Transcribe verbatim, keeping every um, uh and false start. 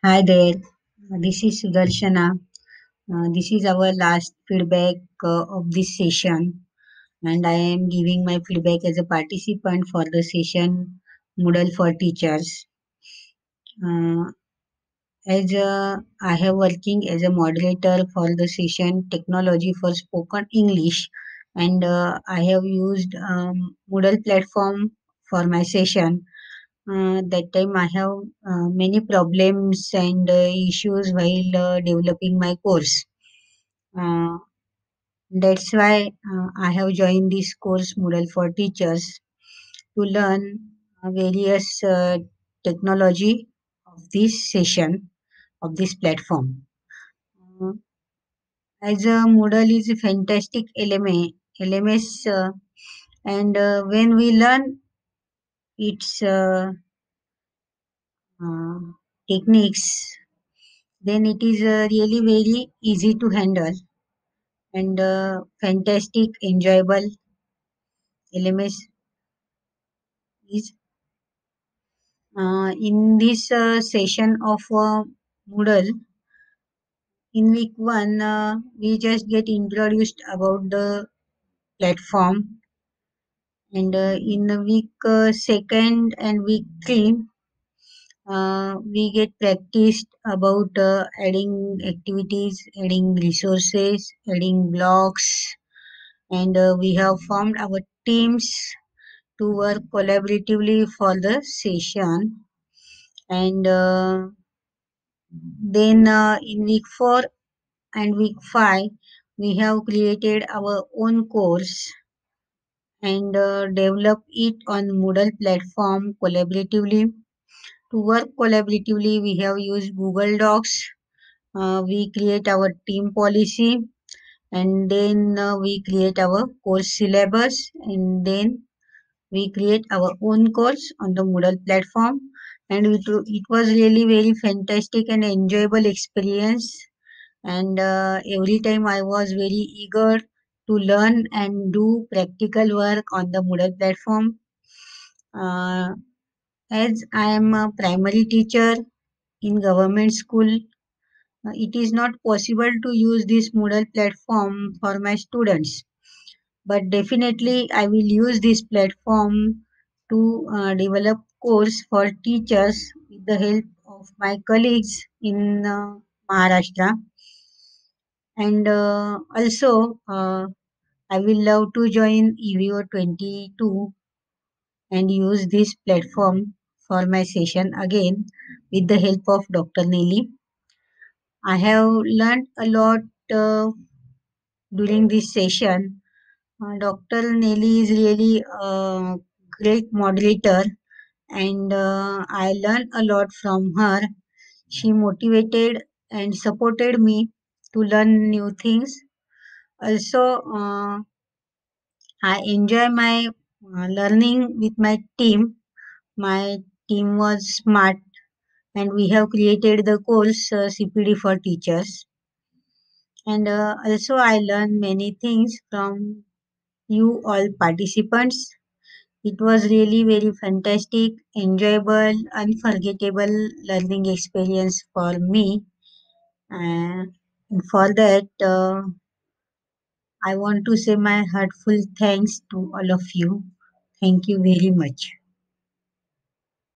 Hi there, Uh, this is Sudarshana. Uh, this is our last feedback uh, of this session, and I am giving my feedback as a participant for the session Moodle for Teachers. Uh, as uh, I have working as a moderator for the session Technology for Spoken English, and uh, I have used um, Moodle platform for my session. Uh, that time I have uh, many problems and uh, issues while uh, developing my course. Uh, that's why uh, I have joined this course Moodle for Teachers to learn uh, various uh, technology of this session of this platform. Uh, as a Moodle is a fantastic L M A, L M S, uh, and uh, when we learn its uh, uh, techniques, then it is uh, really very easy to handle and uh, fantastic, enjoyable L M S is. Uh, in this uh, session of uh, Moodle, in week one, uh, we just get introduced about the platform, and uh, in the week uh, second and week three, uh, we get practiced about uh, adding activities, adding resources, adding blocks, and uh, we have formed our teams to work collaboratively for the session. And uh, then uh, in week four and week five, we have created our own course and uh, develop it on Moodle platform collaboratively. To work collaboratively, we have used Google Docs. Uh, we create our team policy, and then uh, we create our course syllabus, and then we create our own course on the Moodle platform, and it, it was really very fantastic and enjoyable experience. And uh, every time I was very eager to learn and do practical work on the Moodle platform. Uh, as I am a primary teacher in government school, uh, it is not possible to use this Moodle platform for my students, but definitely I will use this platform to uh, develop course for teachers with the help of my colleagues in uh, Maharashtra. And uh, also, uh, I will love to join E V O twenty-two and use this platform for my session again with the help of Doctor Nelly. I have learned a lot uh, during this session. Uh, Doctor Nelly is really a great moderator, and uh, I learned a lot from her. She motivated and supported me to learn new things. Also, uh, I enjoy my uh, learning with my team. My team was smart, and we have created the course uh, C P D for teachers. And uh, also, I learned many things from you all participants. It was really very fantastic, enjoyable, unforgettable learning experience for me. Uh, and for that, uh, I want to say my heartful thanks to all of you. Thank you very much.